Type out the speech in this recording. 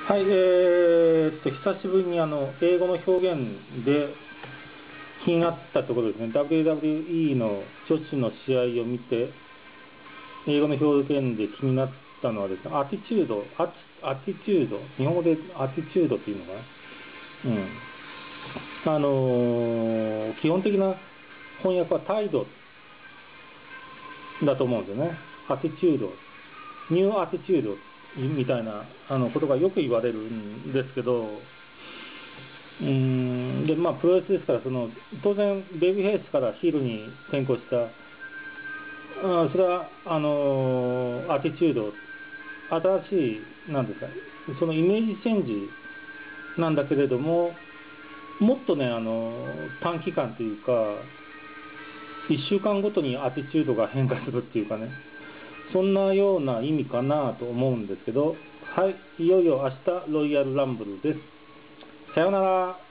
はい、久しぶりに英語の表現で気になったところですね、WWE の女子の試合を見て、英語の表現で気になったのはですね、アティチュード、アティチュード、日本語でアティチュードっていうのかな、基本的な翻訳は態度だと思うんですよね。アティチュード、ニューアティチュードみたいなことがよく言われるんですけど、でプロレスですから、当然、ベビーフェイスからヒールに転向した、それはアティチュード、新しい、なんですか、そのイメージチェンジなんだけれども、もっとね、短期間というか、1週間ごとにアティチュードが変化するっていうかね、そんなような意味かなと思うんですけど、はい、いよいよ明日、ロイヤルランブルです。さようなら。